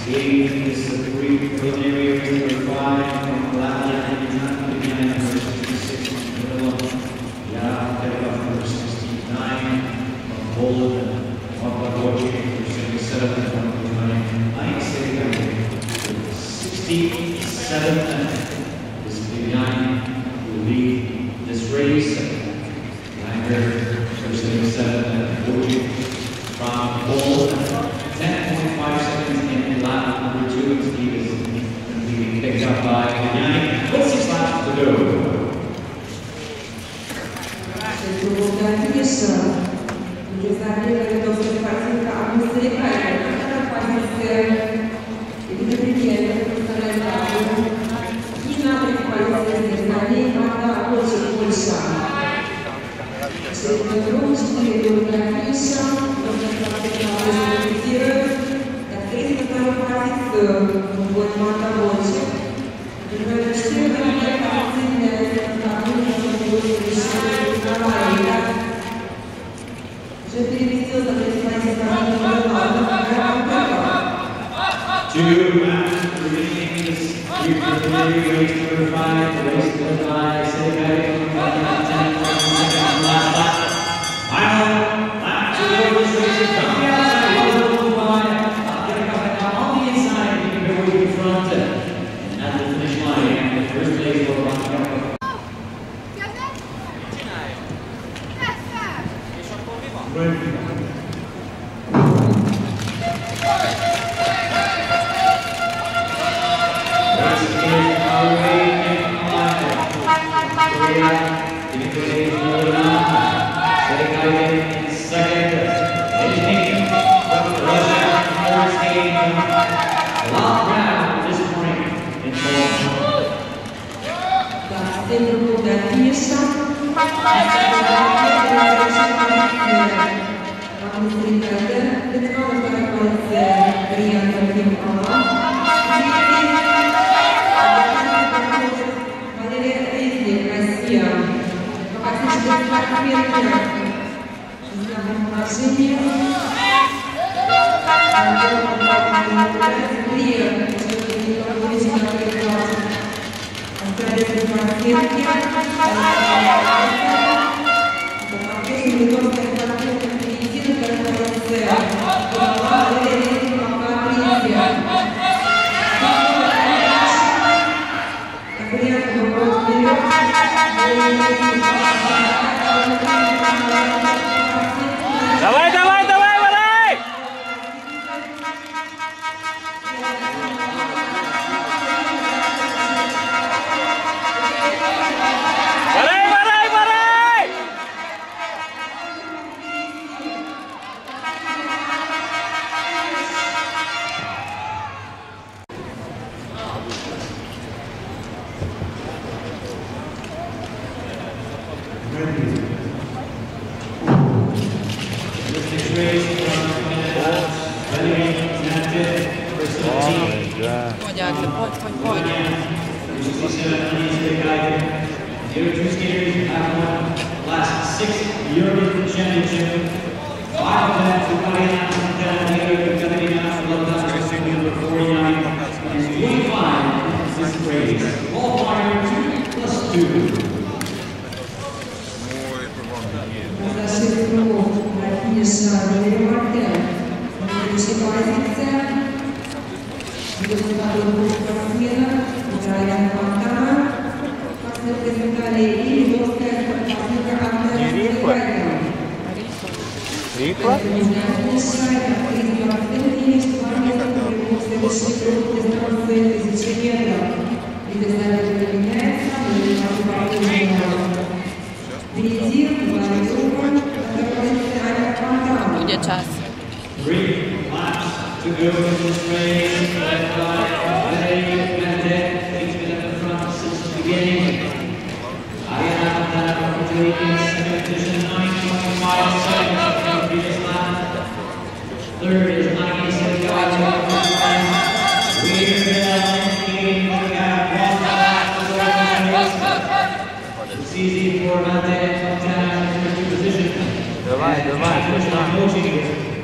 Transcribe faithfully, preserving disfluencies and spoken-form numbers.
Skating is the three preliminary race number five from Latvia and United number sixty-six from Manila. Yeah, Kevin number sixty-nine from Poland. Mark Wojcik number seventy-seven from Romania. Nine Sergei sixty-seven. This is Viviani who will lead this race. Langer number seventy-seven Wojcik from Poland. ten point five seconds in lap number two, and Steve is going to be picked up by Viviani. With six laps to go. Two laps remaining this preliminary race number five. The race led by Sergei from ten point seconds last lap. Final lap to go. This race is coming outside. Well, by getting up on the inside, making their way in front. And at the finish line, the first place for Rocky. Давай, давай, давай, давай! Варай, варай, варай! Mondják, de pont, hogy vagy. The other two skaters have won the last six European Championship. Five of them for Mariana Montana, the other for Katerina Lopez, number forty-nine, and twenty-five in this race. Qualifier two plus two. Рикла? Ugye czas. Three laps to go in this race, led by Valerie Benedek. He's been at the front since the beginning. Ariana Montana taking second position, nine point five seconds from the previous lap. Third is Nike Sergei. We're skating the gap one lap to go in the race. It's easy for Valerie Montana in the position. Давай, давай, Wojcik